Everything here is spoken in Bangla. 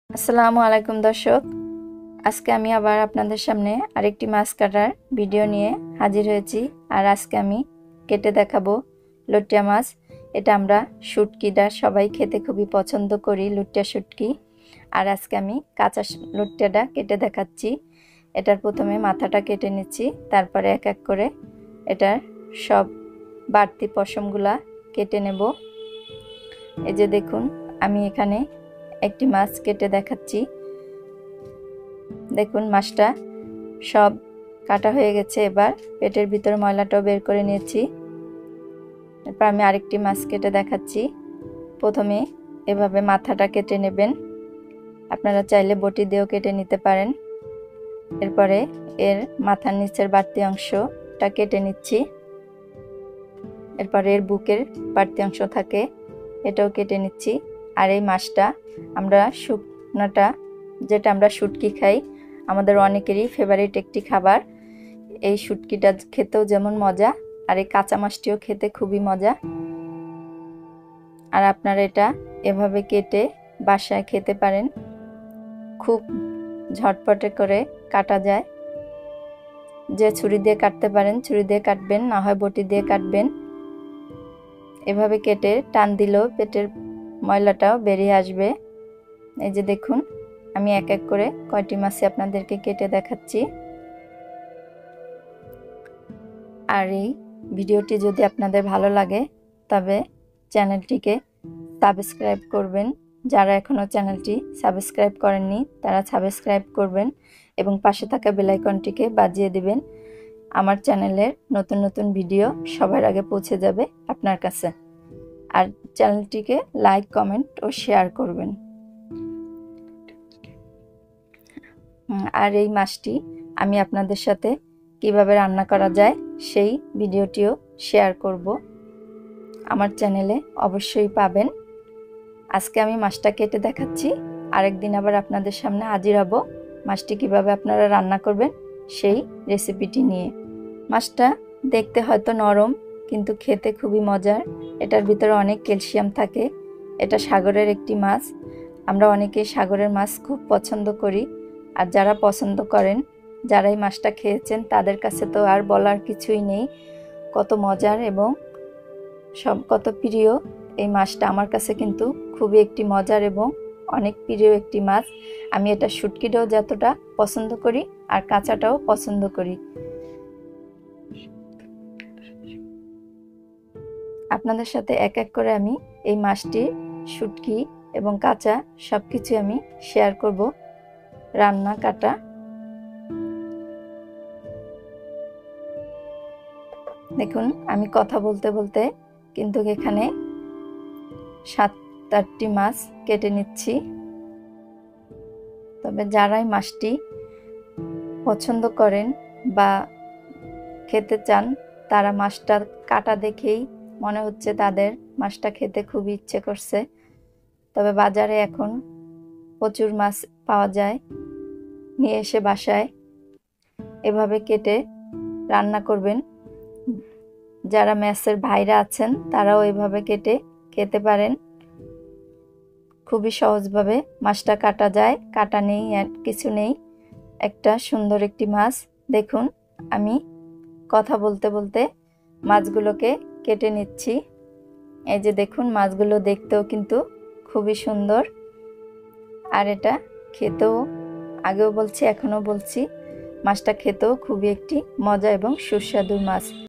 আসসালামু আলাইকুম দর্শক, আজকে আমি আবার আপনাদের সামনে আরেকটি মাছ কাটার ভিডিও নিয়ে হাজির হয়েছি। আর আজকে আমি কেটে দেখাবো লুটিয়া মাছ। এটা আমরা শুটকিটা সবাই খেতে খুবই পছন্দ করি, লুটিয়া শুটকি। আর আজকে আমি কাঁচা লুটিয়াটা কেটে দেখাচ্ছি। এটার প্রথমে মাথাটা কেটে নিচ্ছি, তারপরে এক এক করে এটার সব বাড়তি পশমগুলা কেটে নেব। এই যে দেখুন, আমি এখানে একটি মাছ কেটে দেখাচ্ছি। দেখুন মাছটা সব কাটা হয়ে গেছে। এবার পেটের ভিতর ময়লাটাও বের করে নিয়েছি। এরপর আমি আরেকটি মাছ কেটে দেখাচ্ছি। প্রথমে এভাবে মাথাটা কেটে নেবেন, আপনারা চাইলে বটি দিয়েও কেটে নিতে পারেন। এরপরে এর মাথার নিচের বাড়তি অংশটা কেটে নিচ্ছি। এরপরে এর বুকের বাড়তি অংশ থাকে, এটাও কেটে নিচ্ছি। আর এই মাছটা আমরা শুকনাটা, যেটা আমরা শুটকি খাই, আমাদের অনেকেরই ফেভারিট একটি খাবার। এই শুটকিটা খেতেও যেমন মজা, আর এই কাঁচা মাছটিও খেতে খুবই মজা। আর আপনারা এটা এভাবে কেটে বাসায় খেতে পারেন, খুব ঝটপটে করে কাটা যায়। যে ছুরি দিয়ে কাটতে পারেন ছুরি দিয়ে কাটবেন, না হয় বটি দিয়ে কাটবেন। এভাবে কেটে টান দিলেও পেটের ময়লাটাও বেরিয়ে আসবে। এই যে দেখুন, আমি এক এক করে কয়টি মাছই আপনাদেরকে কেটে দেখাচ্ছি। আর এই ভিডিওটি যদি আপনাদের ভালো লাগে তবে চ্যানেলটিকে সাবস্ক্রাইব করবেন। যারা এখনও চ্যানেলটি সাবস্ক্রাইব করেননি তারা সাবস্ক্রাইব করবেন এবং পাশে থাকা বেল আইকনটিকে বাজিয়ে দিবেন। আমার চ্যানেলের নতুন নতুন ভিডিও সবার আগে পৌঁছে যাবে আপনার কাছে। আর চ্যানেলটিকে লাইক, কমেন্ট ও শেয়ার করবেন। আর এই মাছটি আমি আপনাদের সাথে কিভাবে রান্না করা যায় সেই ভিডিওটিও শেয়ার করব, আমার চ্যানেলে অবশ্যই পাবেন। আজকে আমি মাছটা কেটে দেখাচ্ছি, আরেকদিন আবার আপনাদের সামনে হাজির হব মাছটি কিভাবে আপনারা রান্না করবেন সেই রেসিপিটি নিয়ে। মাছটা দেখতে হয়তো নরম, কিন্তু খেতে খুবই মজার। এটার ভিতরে অনেক ক্যালসিয়াম থাকে। এটা সাগরের একটি মাছ। আমরা অনেকেই সাগরের মাছ খুব পছন্দ করি। আর যারা পছন্দ করেন, যারা এই মাছটা খেয়েছেন, তাদের কাছে তো আর বলার কিছুই নেই কত মজার এবং কত প্রিয় এই মাছটা। আমার কাছে কিন্তু খুবই একটি মজার এবং অনেক প্রিয় একটি মাছ। আমি এটা শুটকিটাও যতটা পছন্দ করি আর কাঁচাটাও পছন্দ করি। আপনাদের সাথে এক এক করে আমি এই মাছটি, শুটকি এবং কাঁচা সব কিছু আমি শেয়ার করব, রান্না কাটা। দেখুন, আমি কথা বলতে বলতে কিন্তু এখানে 7-8টি মাছ কেটে নিচ্ছি। তবে যারাই মাছটি পছন্দ করেন বা খেতে চান, তারা মাছটা কাটা দেখেই মনে হচ্ছে তাদের মাছটা খেতে খুবই ইচ্ছে করছে। তবে বাজারে এখন প্রচুর মাছ পাওয়া যায়, নিয়ে এসে বাসায় এভাবে কেটে রান্না করবেন। যারা মেসের ভাইরা আছেন তারাও এভাবে কেটে খেতে পারেন। খুবই সহজভাবে মাছটা কাটা যায়, কাটা নেই, কিছু নেই। একটা সুন্দর একটি মাছ। দেখুন, আমি কথা বলতে বলতে মাছগুলোকে কেটে নিচ্ছি। এই যে দেখুন, মাছগুলো দেখতেও কিন্তু খুবই সুন্দর। আর এটা খেতেও, আগেও বলছি এখনও বলছি, মাছটা খেতেও খুবই একটি মজা এবং সুস্বাদু মাছ।